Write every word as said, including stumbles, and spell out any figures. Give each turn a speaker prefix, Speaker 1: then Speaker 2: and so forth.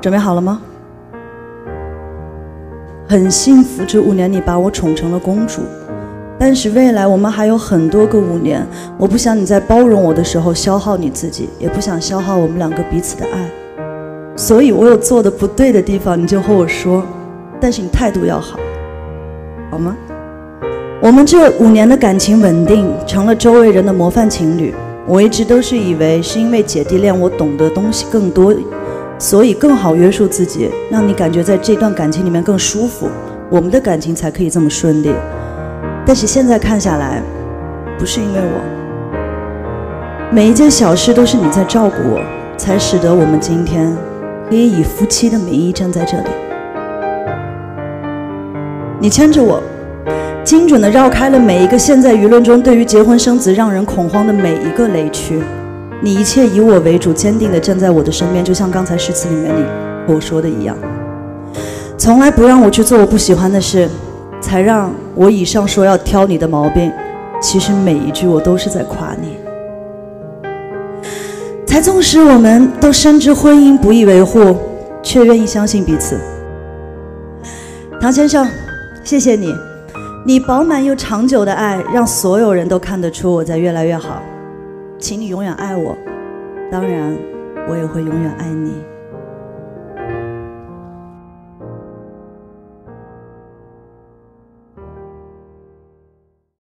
Speaker 1: 准备好了吗？很幸福，这五年你把我宠成了公主，但是未来我们还有很多个五年，我不想你在包容我的时候消耗你自己，也不想消耗我们两个彼此的爱。所以我有做的不对的地方，你就和我说，但是你态度要好，好吗？我们这五年的感情稳定，成了周围人的模范情侣。我一直都是以为是因为姐弟恋我懂得东西更多，所以更好约束自己，让你感觉在这段感情里面更舒服，我们的感情才可以这么顺利。但是现在看下来，不是因为我，每一件小事都是你在照顾我，才使得我们今天可以以夫妻的名义站在这里。你牵着我，精准地绕开了每一个现在舆论中对于结婚生子让人恐慌的每一个雷区。你一切以我为主，坚定地站在我的身边，就像刚才诗词里面你和我说的一样，从来不让我去做我不喜欢的事，才让我以上说要挑你的毛病，其实每一句我都是在夸你，才纵使我们都深知婚姻不易维护，却愿意相信彼此。唐先生，谢谢你，你饱满又长久的爱让所有人都看得出我在越来越好，请你永远爱我，当然我也会永远爱你。